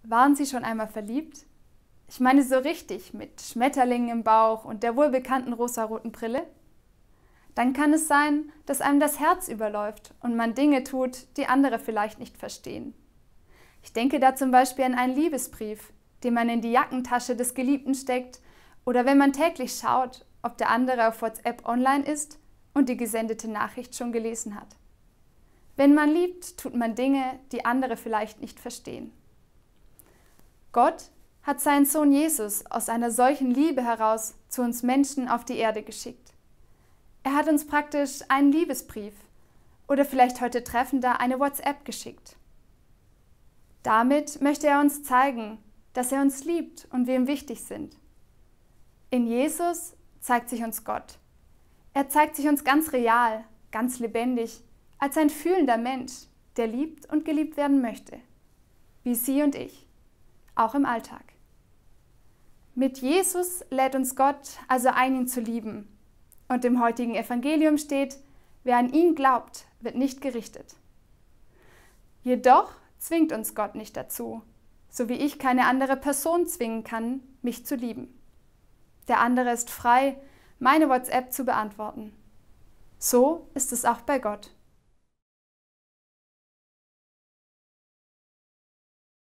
Waren Sie schon einmal verliebt? Ich meine so richtig, mit Schmetterlingen im Bauch und der wohlbekannten rosaroten Brille? Dann kann es sein, dass einem das Herz überläuft und man Dinge tut, die andere vielleicht nicht verstehen. Ich denke da zum Beispiel an einen Liebesbrief, den man in die Jackentasche des Geliebten steckt, oder wenn man täglich schaut, ob der andere auf WhatsApp online ist und die gesendete Nachricht schon gelesen hat. Wenn man liebt, tut man Dinge, die andere vielleicht nicht verstehen. Gott hat seinen Sohn Jesus aus einer solchen Liebe heraus zu uns Menschen auf die Erde geschickt. Er hat uns praktisch einen Liebesbrief oder vielleicht heute treffender eine WhatsApp geschickt. Damit möchte er uns zeigen, dass er uns liebt und wir ihm wichtig sind. In Jesus zeigt sich uns Gott. Er zeigt sich uns ganz real, ganz lebendig, als ein fühlender Mensch, der liebt und geliebt werden möchte. Wie Sie und ich, auch im Alltag. Mit Jesus lädt uns Gott also ein, ihn zu lieben. Und im heutigen Evangelium steht, wer an ihn glaubt, wird nicht gerichtet. Jedoch zwingt uns Gott nicht dazu, so wie ich keine andere Person zwingen kann, mich zu lieben. Der andere ist frei, meine WhatsApp zu beantworten. So ist es auch bei Gott.